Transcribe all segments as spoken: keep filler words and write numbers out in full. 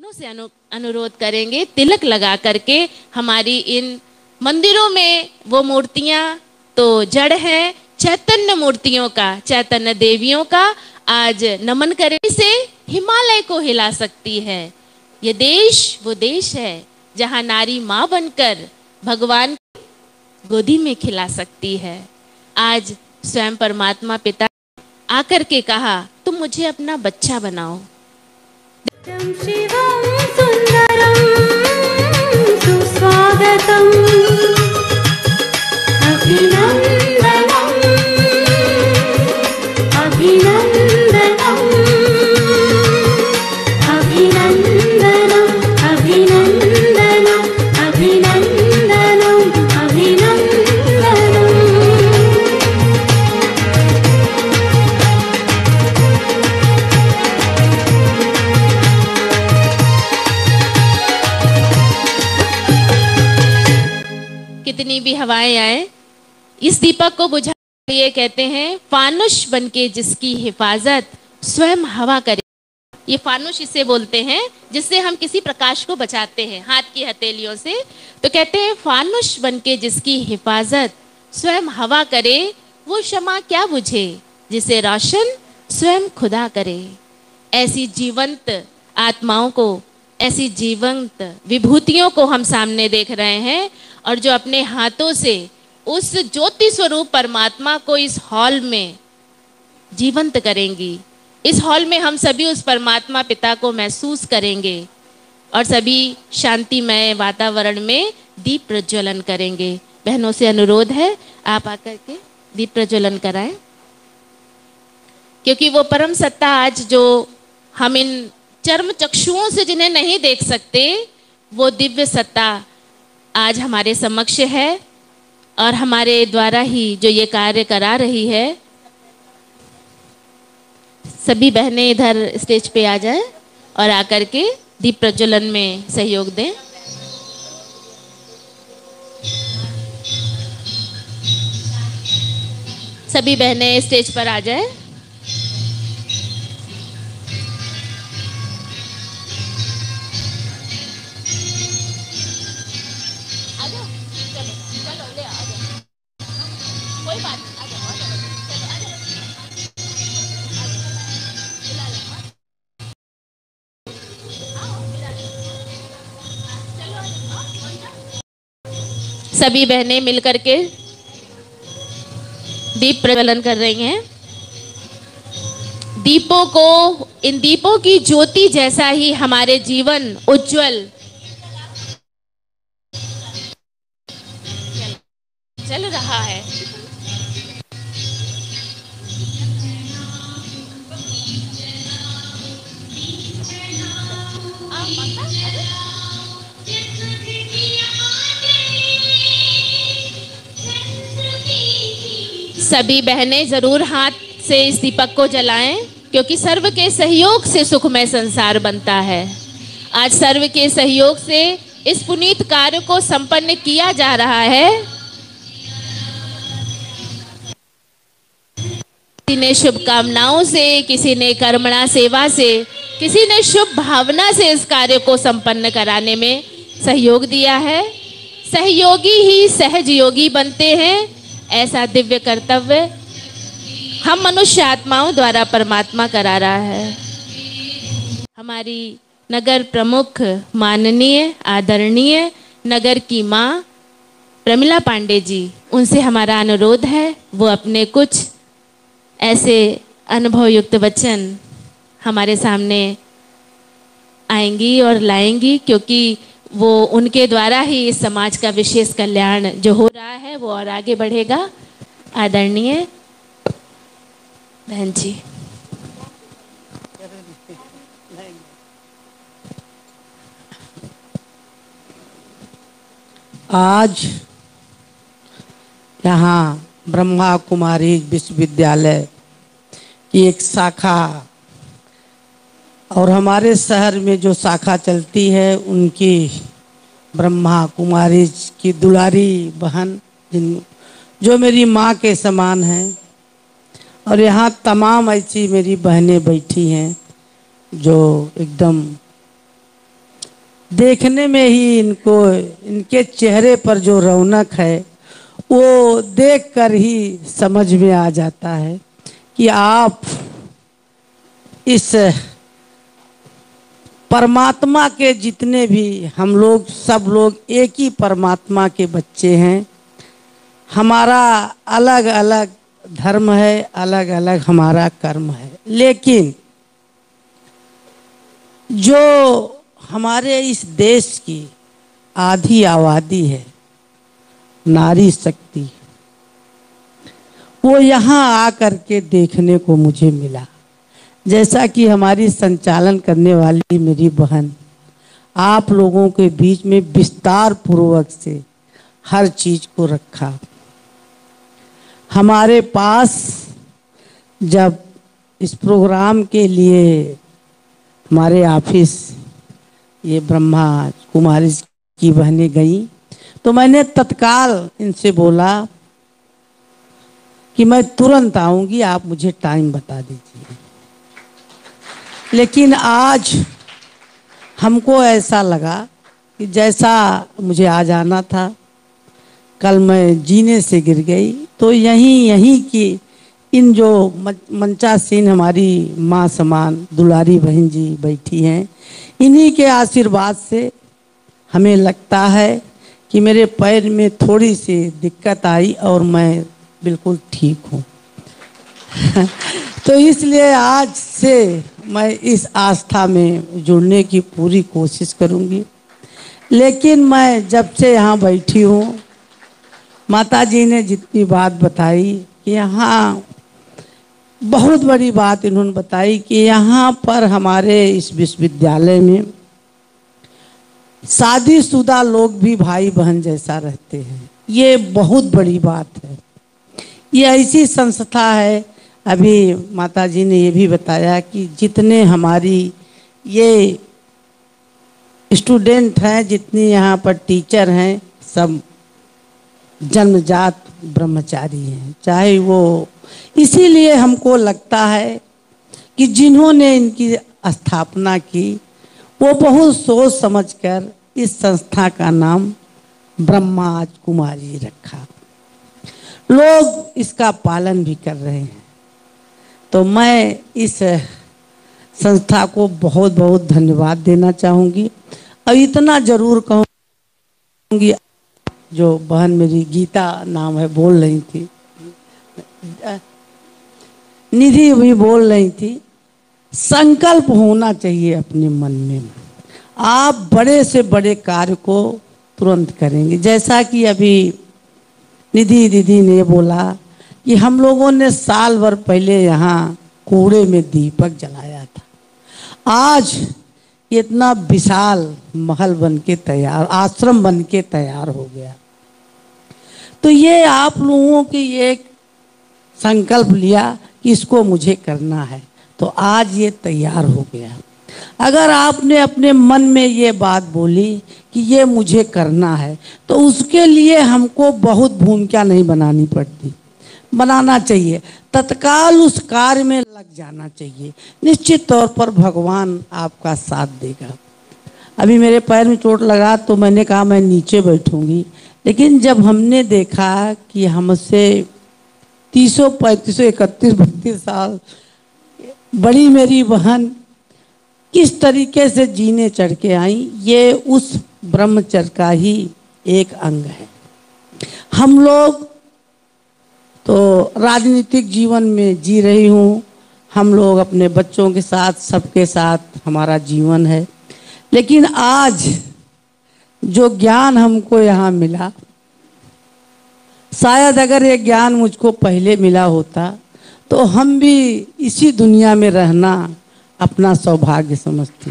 बहनों से अनु, अनुरोध करेंगे तिलक लगा करके हमारी इन मंदिरों में वो मूर्तियां तो जड़ है चैतन्य मूर्तियों का, चैतन्य देवियों का आज नमन करने से हिमालय को हिला सकती है। ये देश वो देश है जहां नारी मां बनकर भगवान गोदी में खिला सकती है। आज स्वयं परमात्मा पिता आकर के कहा तुम मुझे अपना बच्चा बनाओ। शिवं सुंदरं सुस्वागतम् अभिनंदनम् अभिनंदनम् अभिनंदनम् अभिनंदनम् अभिनंदनम् अभिनंदनम्। कितनी भी हवाएं आए इस दीपक को बुझा लिए कहते हैं फानुष बनके जिसकी हिफाजत स्वयं हवा करे। ये फानुष इसे बोलते हैं जिससे हम किसी प्रकाश को बचाते हैं हाथ की हथेलियों से। तो कहते हैं फानुष बनके जिसकी हिफाजत स्वयं हवा करे वो शमा क्या बुझे जिसे रोशन स्वयं खुदा करे। ऐसी जीवंत आत्माओं को, ऐसी जीवंत विभूतियों को हम सामने देख रहे हैं और जो अपने हाथों से उस ज्योति स्वरूप परमात्मा को इस हॉल में जीवंत करेंगी। इस हॉल में हम सभी उस परमात्मा पिता को महसूस करेंगे और सभी शांतिमय वातावरण में दीप प्रज्वलन करेंगे। बहनों से अनुरोध है आप आकर के दीप प्रज्वलन कराएं, क्योंकि वो परम सत्ता आज जो हम इन चर्म चक्षुओं से जिन्हें नहीं देख सकते वो दिव्य सत्ता आज हमारे समक्ष है और हमारे द्वारा ही जो ये कार्य करा रही है। सभी बहनें इधर स्टेज पे आ जाएं और आकर के दीप प्रज्वलन में सहयोग दें। सभी बहनें स्टेज पर आ जाएं। सभी बहनें मिलकर के दीप प्रज्वलन कर रही हैं। दीपों को, इन दीपों की ज्योति जैसा ही हमारे जीवन उज्जवल चल रहा है। सभी बहनें जरूर हाथ से इस दीपक को जलाएं, क्योंकि सर्व के सहयोग से सुखमय संसार बनता है। आज सर्व के सहयोग से इस पुनीत कार्य को संपन्न किया जा रहा है। किसी ने शुभकामनाओं से, किसी ने कर्मणा सेवा से, किसी ने शुभ भावना से इस कार्य को संपन्न कराने में सहयोग दिया है। सहयोगी ही सहज योगी बनते हैं, ऐसा दिव्य कर्तव्य हम मनुष्य आत्माओं द्वारा परमात्मा करा रहा है। हमारी नगर प्रमुख माननीय आदरणीय नगर की माँ प्रमिला पांडे जी, उनसे हमारा अनुरोध है वो अपने कुछ ऐसे अनुभव युक्त वचन हमारे सामने आएंगी और लाएंगी, क्योंकि वो उनके द्वारा ही इस समाज का विशेष कल्याण जो हो रहा है वो और आगे बढ़ेगा। आदरणीय बहन जी। आज यहाँ ब्रह्मा कुमारी विश्वविद्यालय की एक शाखा और हमारे शहर में जो शाखा चलती है उनकी ब्रह्मा कुमारी की दुलारी बहन जिन जो मेरी माँ के समान है, और यहाँ तमाम ऐसी मेरी बहनें बैठी हैं जो एकदम देखने में ही इनको, इनके चेहरे पर जो रौनक है वो देखकर ही समझ में आ जाता है कि आप इस परमात्मा के जितने भी हम लोग सब लोग एक ही परमात्मा के बच्चे हैं। हमारा अलग अलग धर्म है, अलग अलग हमारा कर्म है, लेकिन जो हमारे इस देश की आधी आबादी है नारी शक्ति, वो यहाँ आकर के देखने को मुझे मिला। जैसा कि हमारी संचालन करने वाली मेरी बहन आप लोगों के बीच में विस्तार पूर्वक से हर चीज को रखा। हमारे पास जब इस प्रोग्राम के लिए हमारे ऑफिस ये ब्रह्मा कुमारी की बहनें गई तो मैंने तत्काल इनसे बोला कि मैं तुरंत आऊंगी, आप मुझे टाइम बता दीजिए। लेकिन आज हमको ऐसा लगा कि जैसा मुझे आ जाना था, कल मैं जीने से गिर गई, तो यहीं यहीं की इन जो मंचासीन हमारी माँ समान दुलारी बहन जी बैठी हैं, इन्हीं के आशीर्वाद से हमें लगता है कि मेरे पैर में थोड़ी सी दिक्कत आई और मैं बिल्कुल ठीक हूँ। तो इसलिए आज से मैं इस आस्था में जुड़ने की पूरी कोशिश करूँगी। लेकिन मैं जब से यहाँ बैठी हूँ, माता जी ने जितनी बात बताई कि यहाँ बहुत बड़ी बात इन्होंने बताई कि यहाँ पर हमारे इस विश्वविद्यालय में शादीशुदा लोग भी भाई बहन जैसा रहते हैं, ये बहुत बड़ी बात है। ये ऐसी संस्था है, अभी माता जी ने ये भी बताया कि जितने हमारी ये स्टूडेंट हैं, जितनी यहाँ पर टीचर हैं, सब जन्मजात ब्रह्मचारी हैं। चाहे वो, इसीलिए हमको लगता है कि जिन्होंने इनकी स्थापना की वो बहुत सोच समझकर इस संस्था का नाम ब्रह्मा कुमारी रखा। लोग इसका पालन भी कर रहे हैं। तो मैं इस संस्था को बहुत बहुत धन्यवाद देना चाहूँगी। और इतना जरूर कहूँगी, जो बहन मेरी गीता नाम है बोल रही थी, निधि भी बोल रही थी, संकल्प होना चाहिए अपने मन में। आप बड़े से बड़े कार्य को तुरंत करेंगे। जैसा कि अभी निधि दीदी ने बोला कि हम लोगों ने साल भर पहले यहाँ कूड़े में दीपक जलाया था, आज इतना विशाल महल बन के तैयार, आश्रम बन के तैयार हो गया। तो ये आप लोगों की एक संकल्प लिया कि इसको मुझे करना है, तो आज ये तैयार हो गया। अगर आपने अपने मन में ये बात बोली कि ये मुझे करना है, तो उसके लिए हमको बहुत भूमिका नहीं बनानी पड़ती, बनाना चाहिए, तत्काल उस कार्य में लग जाना चाहिए। निश्चित तौर पर भगवान आपका साथ देगा। अभी मेरे पैर में चोट लगा तो मैंने कहा मैं नीचे बैठूंगी, लेकिन जब हमने देखा कि हमसे तीसों पैंतीसों इकतीस बत्तीस साल बड़ी मेरी बहन किस तरीके से जीने चढ़ के आई, ये उस ब्रह्मचर्य का ही एक अंग है। हम लोग तो राजनीतिक जीवन में जी रही हूँ, हम लोग अपने बच्चों के साथ सबके साथ हमारा जीवन है। लेकिन आज जो ज्ञान हमको यहाँ मिला, शायद अगर ये ज्ञान मुझको पहले मिला होता तो हम भी इसी दुनिया में रहना अपना सौभाग्य समझती।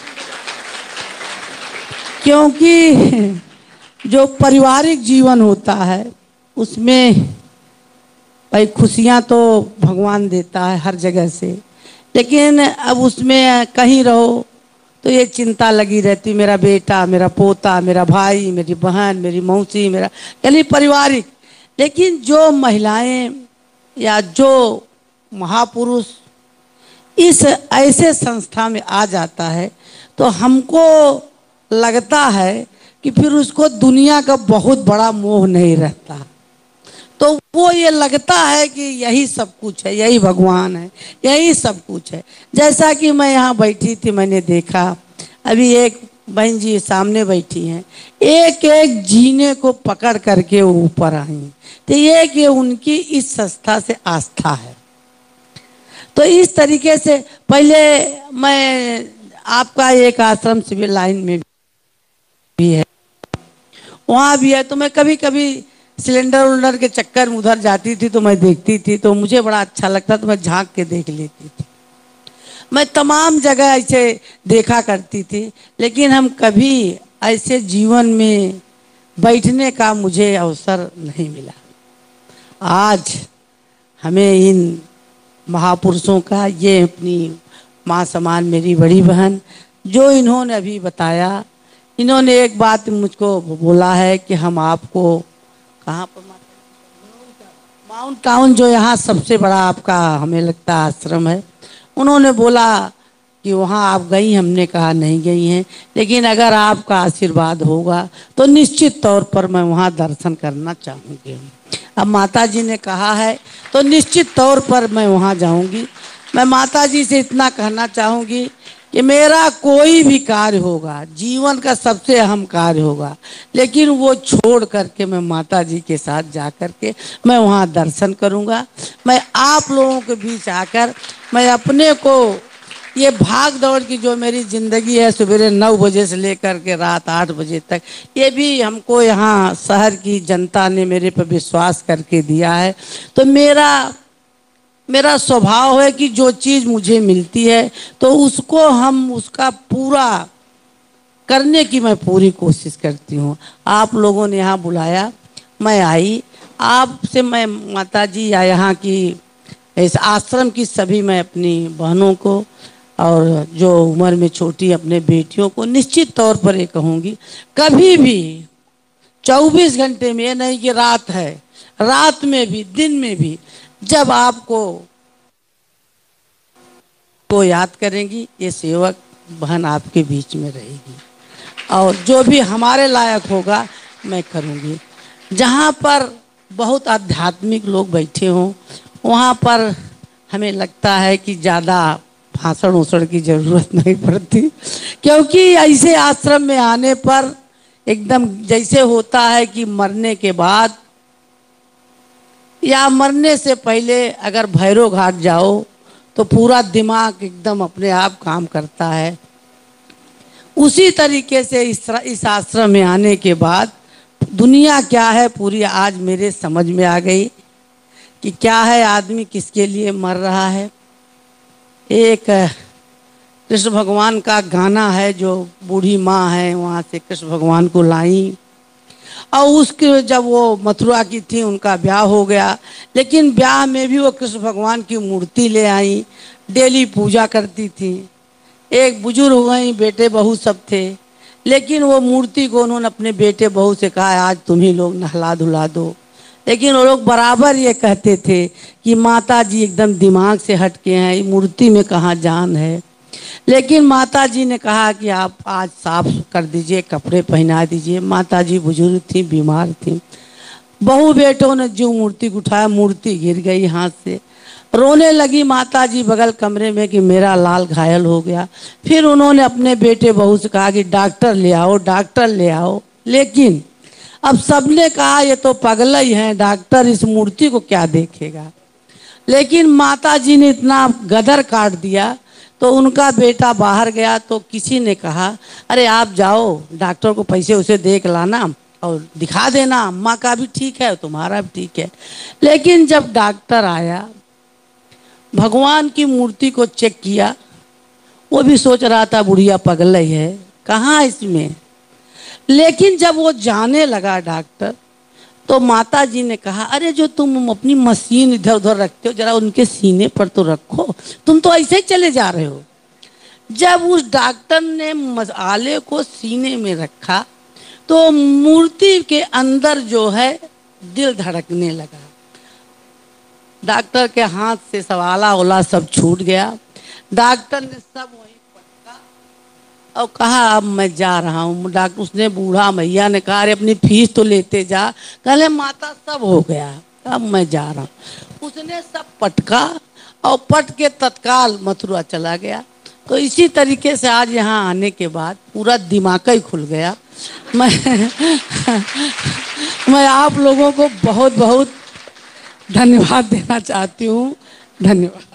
क्योंकि जो पारिवारिक जीवन होता है उसमें भाई खुशियाँ तो भगवान देता है हर जगह से, लेकिन अब उसमें कहीं रहो तो ये चिंता लगी रहती, मेरा बेटा, मेरा पोता, मेरा भाई, मेरी बहन, मेरी मौसी, मेरा यानी पारिवारिक। लेकिन जो महिलाएं या जो महापुरुष इस ऐसे संस्था में आ जाता है तो हमको लगता है कि फिर उसको दुनिया का बहुत बड़ा मोह नहीं रहता। तो वो ये लगता है कि यही सब कुछ है, यही भगवान है, यही सब कुछ है। जैसा कि मैं यहाँ बैठी थी, मैंने देखा अभी एक बहन जी सामने बैठी हैं, एक एक जीने को पकड़ करके वो ऊपर आई। तो ये कि उनकी इस संस्था से आस्था है। तो इस तरीके से पहले मैं आपका एक आश्रम सिविल लाइन में भी है, वहाँ भी है, तो मैं कभी कभी सिलेंडर उलेंडर के चक्कर में उधर जाती थी तो मैं देखती थी, तो मुझे बड़ा अच्छा लगता, तो मैं झांक के देख लेती थी। मैं तमाम जगह ऐसे देखा करती थी, लेकिन हम कभी ऐसे जीवन में बैठने का मुझे अवसर नहीं मिला। आज हमें इन महापुरुषों का, ये अपनी माँ समान मेरी बड़ी बहन, जो इन्होंने अभी बताया, इन्होंने एक बात मुझको बोला है कि हम आपको कहाँ पर, माउंट टाउन जो यहाँ सबसे बड़ा आपका हमें लगता है आश्रम है, उन्होंने बोला कि वहाँ आप गई, हमने कहा नहीं गई हैं, लेकिन अगर आपका आशीर्वाद होगा तो निश्चित तौर पर मैं वहाँ दर्शन करना चाहूँगी। अब माता जी ने कहा है तो निश्चित तौर पर मैं वहाँ जाऊँगी। मैं माता जी से इतना कहना चाहूँगी कि मेरा कोई भी कार्य होगा, जीवन का सबसे अहम कार्य होगा, लेकिन वो छोड़ करके मैं माता जी के साथ जा कर के मैं वहाँ दर्शन करूँगा। मैं आप लोगों के बीच आकर मैं अपने को, ये भाग दौड़ की जो मेरी ज़िंदगी है, सवेरे नौ बजे से लेकर के रात आठ बजे तक, ये भी हमको यहाँ शहर की जनता ने मेरे पर विश्वास करके दिया है। तो मेरा मेरा स्वभाव है कि जो चीज़ मुझे मिलती है तो उसको हम उसका पूरा करने की मैं पूरी कोशिश करती हूँ। आप लोगों ने यहाँ बुलाया, मैं आई, आपसे मैं माता जी या यहाँ की इस आश्रम की सभी मैं अपनी बहनों को और जो उम्र में छोटी अपने बेटियों को निश्चित तौर पर ये कहूँगी, कभी भी चौबीस घंटे में, ये नहीं कि रात है, रात में भी दिन में भी जब आपको को याद करेंगी, ये सेवक बहन आपके बीच में रहेगी और जो भी हमारे लायक होगा मैं करूँगी। जहाँ पर बहुत आध्यात्मिक लोग बैठे हों वहाँ पर हमें लगता है कि ज़्यादा भाषण उषण की ज़रूरत नहीं पड़ती, क्योंकि ऐसे आश्रम में आने पर एकदम जैसे होता है कि मरने के बाद या मरने से पहले अगर भैरव घाट जाओ तो पूरा दिमाग एकदम अपने आप काम करता है। उसी तरीके से इस इस आश्रम में आने के बाद दुनिया क्या है पूरी आज मेरे समझ में आ गई कि क्या है, आदमी किसके लिए मर रहा है। एक कृष्ण भगवान का गाना है, जो बूढ़ी माँ है वहाँ से कृष्ण भगवान को लाई और उसके जब वो मथुरा की थी उनका ब्याह हो गया, लेकिन ब्याह में भी वो कृष्ण भगवान की मूर्ति ले आई, डेली पूजा करती थी। एक बुजुर्ग हो गई, बेटे बहू सब थे, लेकिन वो मूर्ति को उन्होंने अपने बेटे बहू से कहा आज तुम ही लोग नहला धुला दो, लेकिन वो लोग बराबर ये कहते थे कि माता जी एकदम दिमाग से हटके हैं, मूर्ति में कहाँ जान है। लेकिन माता जी ने कहा कि आप आज साफ कर दीजिए, कपड़े पहना दीजिए। माता जी बुजुर्ग थी, बीमार थी। बहू बेटों ने जो मूर्ति को उठाया, मूर्ति गिर गई हाथ से, रोने लगी माता जी बगल कमरे में कि मेरा लाल घायल हो गया। फिर उन्होंने अपने बेटे बहू से कहा कि डॉक्टर ले आओ, डॉक्टर ले आओ। लेकिन अब सबने कहा ये तो पागल ही है, डॉक्टर इस मूर्ति को क्या देखेगा। लेकिन माता जी ने इतना गदर काट दिया तो उनका बेटा बाहर गया तो किसी ने कहा अरे आप जाओ डॉक्टर को पैसे उसे देख लाना और दिखा देना, अम्मा का भी ठीक है तुम्हारा भी ठीक है। लेकिन जब डॉक्टर आया, भगवान की मूर्ति को चेक किया, वो भी सोच रहा था बुढ़िया पागल ही है, कहाँ इसमें। लेकिन जब वो जाने लगा डॉक्टर, तो माता जी ने कहा अरे जो तुम अपनी मशीन इधर उधर रखते हो जरा उनके सीने पर तो रखो, तुम तो ऐसे ही चले जा रहे हो। जब उस डॉक्टर ने मसाले को सीने में रखा तो मूर्ति के अंदर जो है दिल धड़कने लगा। डॉक्टर के हाथ से सवाला ओला सब छूट गया। डॉक्टर ने सब वहीं पटका और कहा अब मैं जा रहा हूँ। डॉक्टर उसने बूढ़ा मैया ने कहा अरे अपनी फीस तो लेते जा। कहले माता सब हो गया, अब मैं जा रहा हूँ। उसने सब पटका और पट के तत्काल मथुरा चला गया। तो इसी तरीके से आज यहाँ आने के बाद पूरा दिमाग ही खुल गया। मैं मैं आप लोगों को बहुत बहुत धन्यवाद देना चाहती हूँ। धन्यवाद।